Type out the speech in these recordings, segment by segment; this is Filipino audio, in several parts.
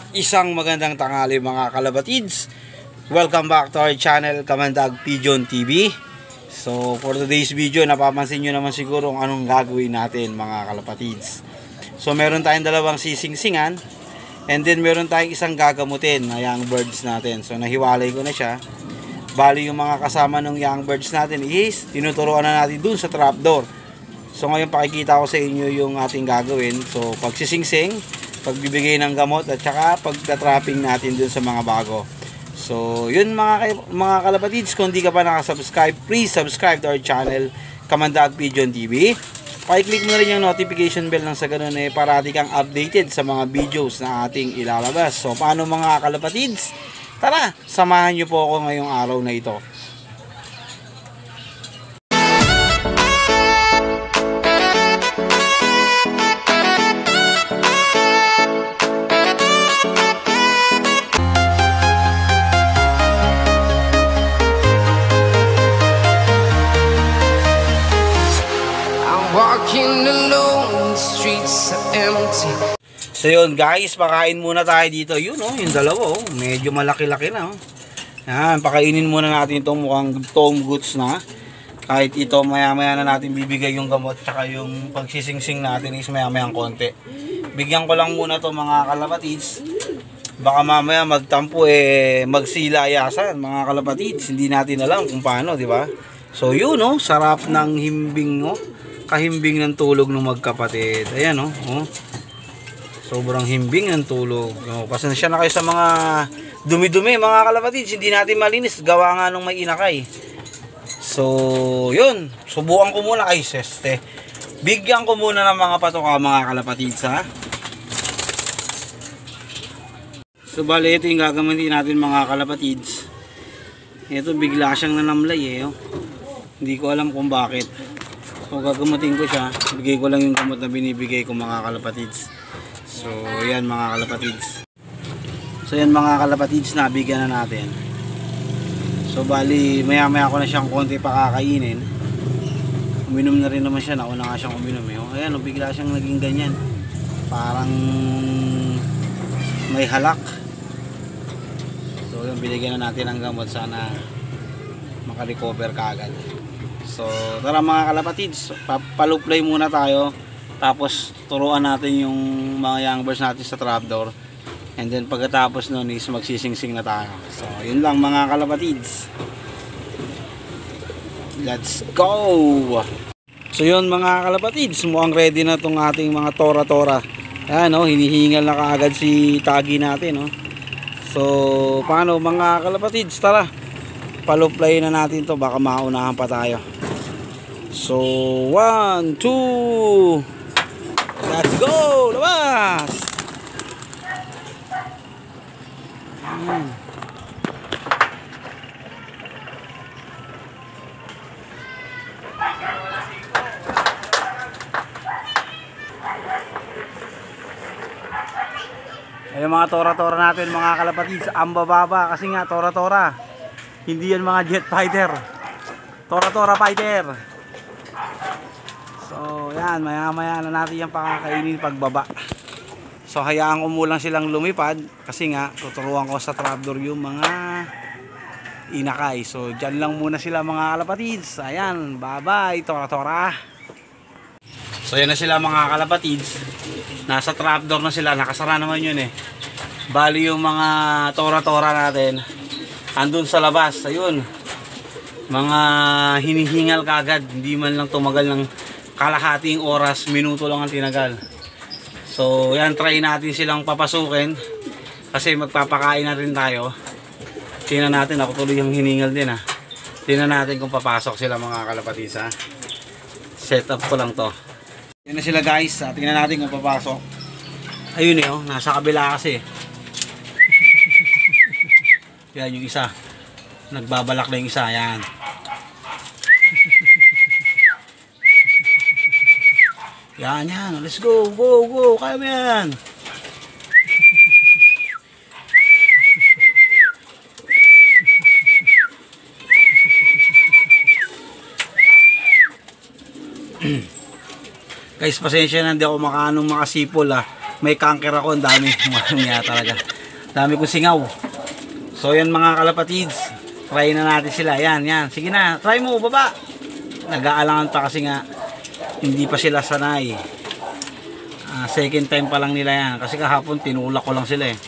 Isang magandang tanghali mga kalabatids. Welcome back to our channel, Kamandag Pigeon TV. So for today's video, napapansin nyo naman siguro kung anong gagawin natin mga kalabatids. So meron tayong dalawang sising-singan, and then meron tayong isang gagamutin na young birds natin. So nahiwalay ko na siya. Bali yung mga kasama ng young birds natin is tinuturuan na natin dun sa trapdoor. So ngayon pakikita ko sa inyo yung ating gagawin. So pagsising-sing, pagbibigay ng gamot, at saka pagta-trapping natin dun sa mga bago. So yun mga kalapatids, kung di ka pa nakasubscribe, please subscribe to our channel, Kamandag Pigeon TV. Pakiclick mo na rin yung notification bell nang sa ganun parati kang updated sa mga videos na ating ilalabas. So paano mga kalapatids? Tara, samahan nyo po ako ngayong araw na ito. Walking alone, the streets are empty. So yun guys, pakain muna tayo dito. Yun yung dalawa medyo malaki-laki na Yan, pakainin muna natin itong mukhang tom goods na. Kahit ito maya-maya na natin bibigay yung gamot, tsaka yung pagsising-sing natin is maya-mayang konti. Bigyan ko lang muna to mga kalapatids. Baka mamaya magtampo magsilayasan mga kalapatids. Hindi natin alam kung paano, di ba? So yun sarap ng himbing kahimbing ng tulog ng magkapatid. Ayan sobrang himbing ng tulog. Pasensya na kayo sa mga dumi-dumi mga kalapatids, hindi natin malinis, gawa nga nung may inakay. So yun, subukan ko muna kay seste. Bigyan ko muna ng mga patoka mga kalapatids So bali ito yung gagamitin natin mga kalapatids. Ito bigla siyang nanamlay Hindi ko alam kung bakit. So gagamutin ko siya, bigay ko lang yung gamot na binibigay ko mga kalapatids. So yan mga kalapatids. So yan mga kalapatids, nabigyan na natin. So bali maya maya ko na siyang konti pakakainin. Uminom na rin naman siya, nauna nga siyang uminom Ayan bigla siyang naging ganyan. Parang may halak. So yun, binigyan na natin ng gamot, sana makarecover kaagad. So tara mga kalapatids, paluplay muna tayo. Tapos turuan natin yung mga young birds natin sa trapdoor. And then pagkatapos nun is magsising-sing na tayo. So yun lang mga kalapatids. Let's go! So yun mga kalapatids, mukhang ready na tong ating mga tora-tora. Ayan hinihingal na kaagad si tagi natin So paano mga kalapatids, tara paluplay na natin to, baka maunahan pa tayo. So 1, 2, let's go! Labas! Ayun mga tora-tora natin mga kalapatids, ang bababa kasi nga tora-tora, hindi yan mga jet fighter, tora-tora fighter. So yan, maya-maya na natin yung pakakainin pagbaba. So hayaan ko muna silang lumipad kasi nga tuturuan ko sa trapdoor yung mga inakay. So dyan lang muna sila mga kalapatids. Ayan, bye-bye tora-tora. So yan na sila mga kalapatids. Nasa trapdoor na sila, nakasara naman yun Bali yung mga tora-tora natin andun sa labas. Ayun, mga hinihingal kagad, hindi man lang tumagal ng kalahating oras, minuto lang ang tinagal. So yan, try natin silang papasukin kasi magpapakain na rin tayo. Tingnan natin, ako tuloy yung hiningal din Tingnan natin kung papasok sila mga kalapatids Set up ko lang to. Yan na sila guys, tingnan natin kung papasok. Ayun nasa kabila kasi yan yung isa, nagbabalak na yung isa. Yan. Yan, let's go, go, kaya mo yan. Guys, pasensya na, hindi ako makasipol May cancer ako, ang dami. Niya talaga. Dami kong singaw. So yan mga kalapatids, try na natin sila. Yan, yan. Sige na, try mo, baba. Nag-aalangan pa kasi nga hindi pa sila sanay. Second time pa lang nila yan. Kasi kahapon tinulak ko lang sila eh.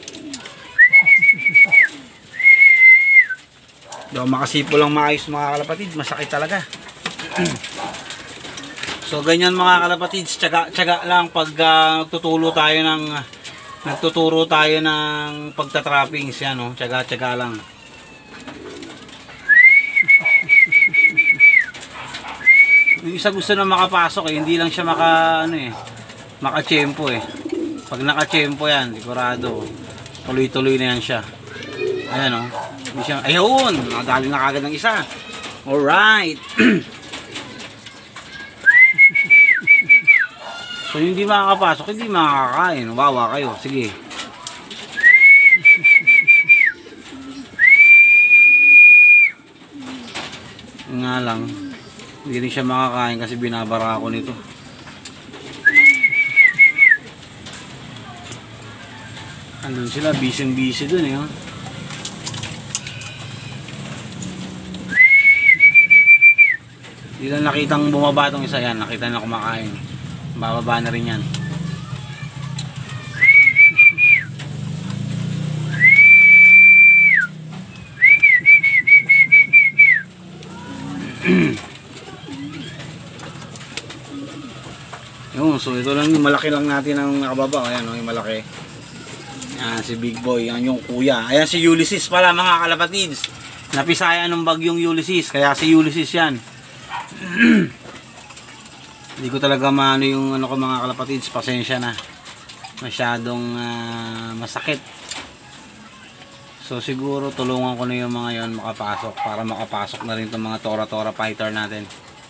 Di ako makasipo lang maayos mga kalapatids. Masakit talaga. So ganyan mga kalapatids. Tsaga lang pag nagtuturo tayo ng pagtatrappings. Yan o. Tsaga lang. Yung isa gusto na makapasok eh. Hindi lang siya makachempo eh. Pag nakachempo yan, sigurado tuloy-tuloy na yan siya. Ayan o. Ayun! Nakadali na kagad ng isa. Alright! So hindi makakapasok, hindi makakakain. Wawa kayo. Sige. Nga lang. Hindi rin siya makakain kasi binabara ako nito. Andun sila, busy dun eh. Hindi lang nakitang bumaba tong isa yan. Nakita na kumakain. Bababa na rin yan. Yun, so ito lang yung malaki lang natin ang nakababa. Ayan o, yung malaki. Ayan si Big Boy. Ayan yung kuya. Ayan si Ulysses pala mga kalapatids. Napisaya ng bagyong Ulysses. Kaya si Ulysses yan. Hindi ko talaga maano yung ko mga kalapatids. Pasensya na. Masyadong masakit. So siguro tulungan ko na yung mga yon makapasok. Para makapasok na rin itong mga tora-tora fighter natin.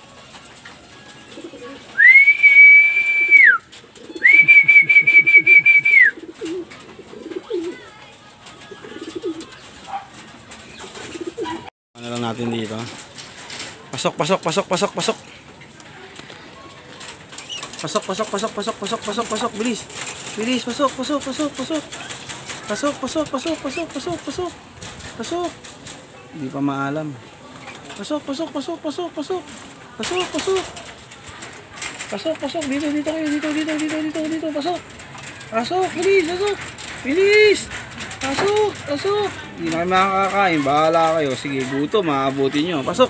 Ano lang natin dito. Pasok. Bilis. Pasok. Hindi pa maalam. Pasok. Dito kayo. Dito. Pasok. Bilis. Pasok. Hindi na kayo makakakain. Bahala kayo. Sige, gutom. Maabutin nyo. Pasok.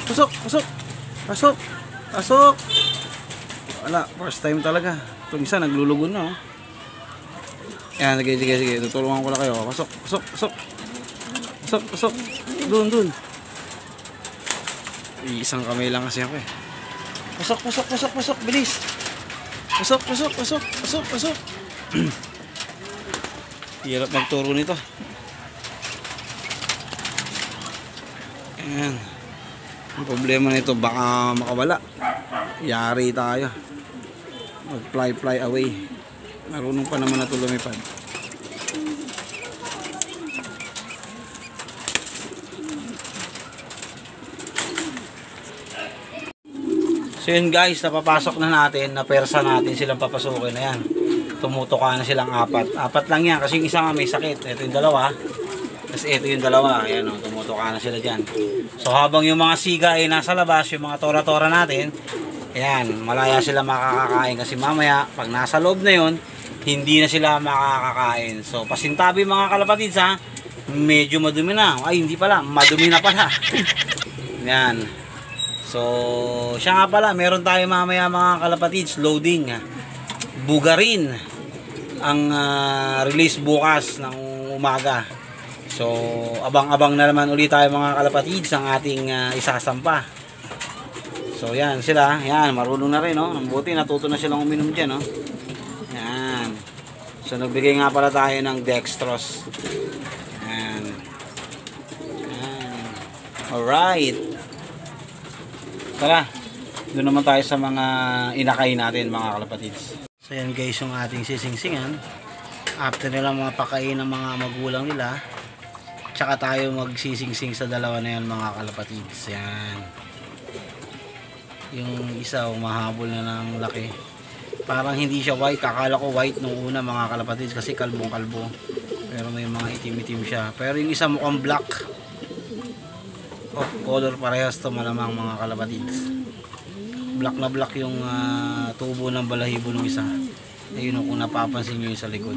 Wala. First time talaga. Itong isa naglulugon na. Oh. Yan. Sige. Tutulungan ko lang kayo. Pasok. Doon. Isang kamay lang kasi ako eh. Pasok. Bilis. Pasok. Hirap magturo nito. Ayan. Ang problema nito baka makawala. Yari tayo. Mag-fly away. Marunong pa naman na ito lumipad. So yun guys, napapasok na natin, napersa natin silang papasukin. Ayan. Tumutuka na silang apat lang yan kasi yung isa nga may sakit. Ito yung dalawa, tapos ito yung dalawa. Ayan o, tumutuka na sila dyan. So habang yung mga siga ay nasa labas, yung mga tora-tora natin, ayan, malaya sila makakakain kasi mamaya pag nasa loob na yun, hindi na sila makakakain. So pasintabi mga kalapatids ha, medyo madumi na. Ay hindi pala, madumi na pala. Ayan. So siya nga pala, meron tayo mamaya mga kalapatids, loading. Bugarin ang release bukas ng umaga. So abang-abang na naman ulit tayo mga kalapatids ang ating isasampa. So yan sila, yan marunong na rin, no? Ang buti natuto na silang uminom diyan, no? Yan. So nagbigay nga pala tayo ng dextrose. Yan. Alright. Tara, doon naman tayo sa mga inakay natin mga kalapatids. So yan guys yung ating sisingsingan. After nila mga pakain ng mga magulang nila, tsaka tayo magsisingsing sa dalawa na yan mga kalapatids. Yan. Yung isa mahabol na ng laki. Parang hindi siya white. Akala ko white nung una mga kalapatids kasi kalbong kalbo. Pero may mga itim-itim siya. Pero yung isa mukhang black. Off color parehas to malamang mga kalapatids. Black na black yung tubo ng balahibo ng isa. Ayun kung napapansin nyo yung sa likod.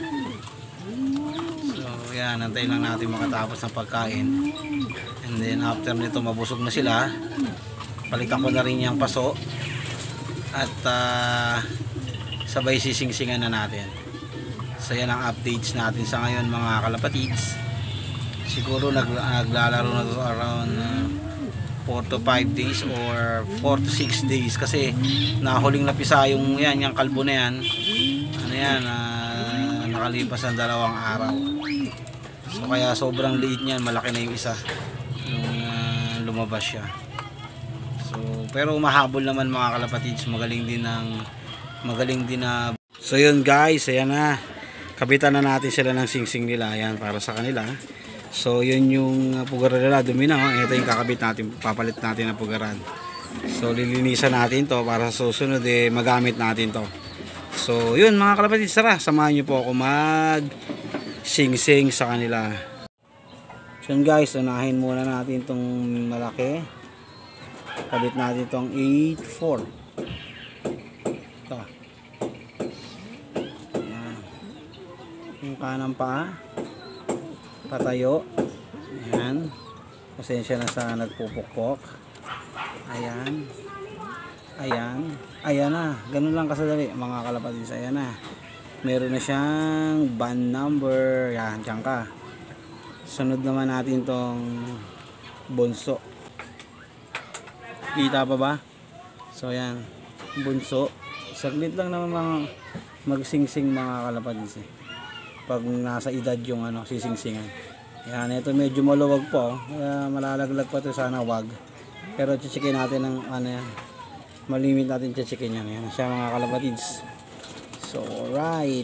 So yan, antay lang natin makatapos ng pagkain. And then after nito mabusog na sila. Palitan ko na rin yung paso. At sabay sisingsingan na natin. So yan ang updates natin sa ngayon mga kalapatids. Siguro naglalaro na to around 4 to 5 days or 4 to 6 days kasi nahuling napisa yung yan, yung kalbo na yan. Ano yan, nakalipas ang 2 araw. So kaya sobrang liit niyan, malaki na yung isa yung lumabas siya. So pero mahabol naman mga kalapatids, magaling din na. So yun guys, ayan na. Kapitan na natin sila ng singsing nila, ayan para sa kanila. So yun yung pugaran nila, dumi na. Ito yung kakabit natin, papalit natin ang pugaran. So lilinisan natin to para sa susunod magamit natin to. So yun mga kalapatids, tara, samahan nyo po ako mag sing-sing sa kanila. So yun guys, unahin muna natin tong malaki. Kabit natin tong 8-4. Ito. Ayan. Yung kanang paa. Patayo. Ayan. Pasensya na sa nagpupukpok. Ayan. Ayan. Ayan na. Ganun lang kasadali mga kalapatids. Ayan na. Meron na siyang band number. Ayan. Diyan ka. Sunod naman natin tong bunso. Kita pa ba? So ayan. Bunso. Saglit lang naman mga magsingsing mga kalapatids pag nasa edad yung sisingsingan. Yan, ito medyo maluwag po. Kaya malalaglag pa ito, sana wag. Pero chichikin natin ng yan. Malimit natin chichikin yan. Yan siya mga kalapatids. So, right.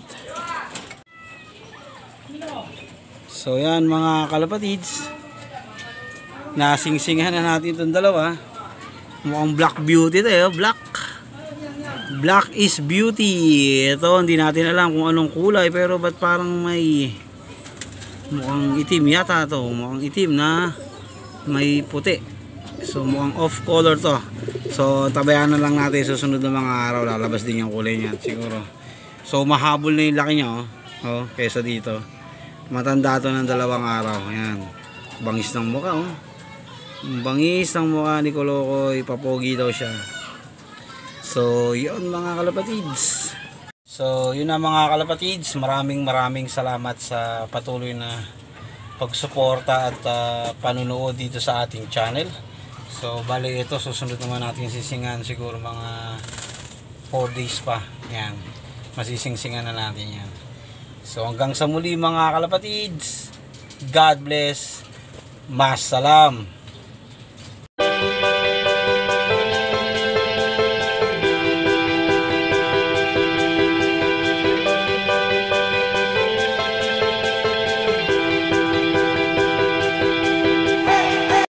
So, yan mga kalapatids. Nasingsingan na natin itong dalawa. Mukhang black beauty ito. Black is beauty. Ito, hindi natin alam kung anong kulay. Pero ba't parang may mukhang itim yata ito. Mukhang itim na may puti. So mukhang off color to. So tabayan na lang natin susunod na mga araw. Lalabas din yung kulay niya siguro. So mahabol na yung laki niya. Kaysa dito. Matanda to ng 2 araw. Ayan. Bangis ng mukha. Bangis ng mukha ni Kolokoy. Papogi daw siya. So, yun mga kalapatids. So, yun na mga kalapatids. Maraming salamat sa patuloy na pagsuporta at panunood dito sa ating channel. So, bali ito, susunod naman natin sisingan siguro mga 4 days pa. Yan. Masisingsingan na natin yan. So, hanggang sa muli mga kalapatids. God bless. Mas salam.